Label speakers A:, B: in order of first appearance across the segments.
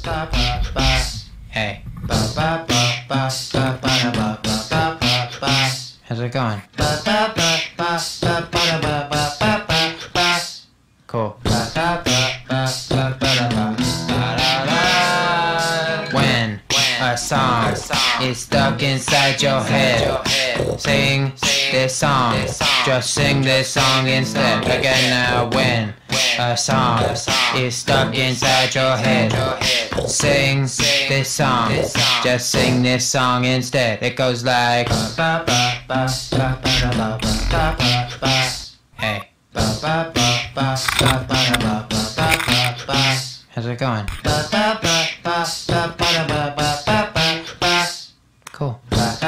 A: Hey. How's it going? Cool. When a song is stuck inside your head, sing this song. Just sing this song instead. Again now. When a song is stuck inside your head, sing this song. Just sing this song instead. It goes like, hey. How's it going? Cool.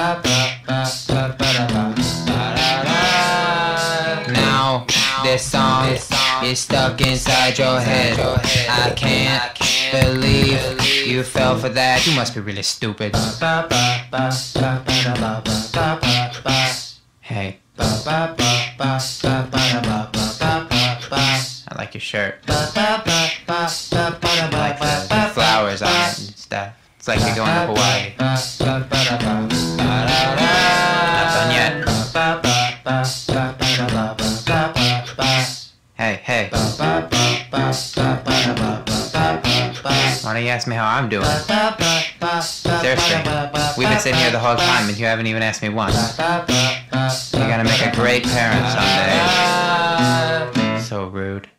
A: Now this song is stuck inside your head. I can't believe you fell for that. You must be really stupid. Hey. I like your shirt. I like the flowers on it and stuff. It's like you're going to Hawaii. Not done yet. Hey. Why don't you ask me how I'm doing? Seriously, we've been sitting here the whole time and you haven't even asked me once. You're gonna make a great parent someday. So rude.